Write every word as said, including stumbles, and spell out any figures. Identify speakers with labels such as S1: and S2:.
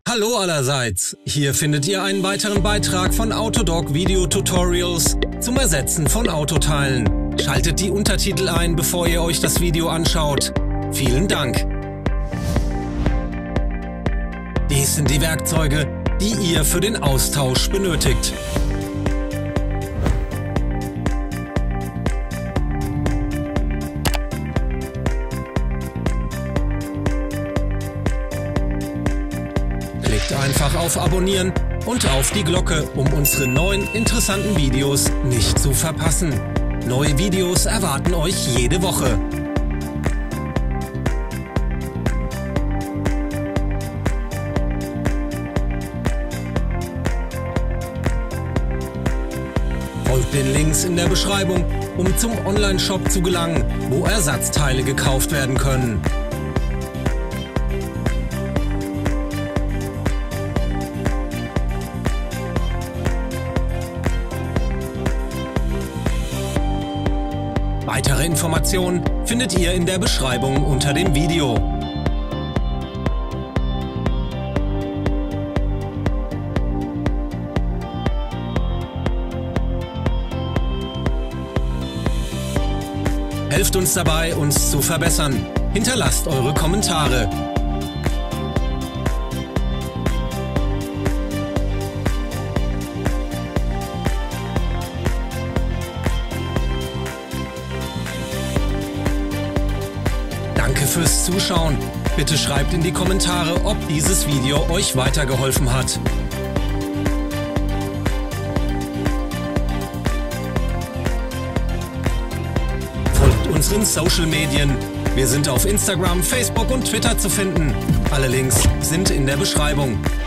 S1: Hallo allerseits! Hier findet ihr einen weiteren Beitrag von Autodoc Video Tutorials zum Ersetzen von Autoteilen. Schaltet die Untertitel ein, bevor ihr euch das Video anschaut. Vielen Dank! Dies sind die Werkzeuge, die ihr für den Austausch benötigt. Klickt einfach auf Abonnieren und auf die Glocke, um unsere neuen interessanten Videos nicht zu verpassen. Neue Videos erwarten euch jede Woche. Folgt den Links in der Beschreibung, um zum Online-Shop zu gelangen, wo Ersatzteile gekauft werden können. Weitere Informationen findet ihr in der Beschreibung unter dem Video. Helft uns dabei, uns zu verbessern. Hinterlasst eure Kommentare. Danke fürs Zuschauen. Bitte schreibt in die Kommentare, ob dieses Video euch weitergeholfen hat. Folgt unseren Social Medien. Wir sind auf Instagram, Facebook und Twitter zu finden. Alle Links sind in der Beschreibung.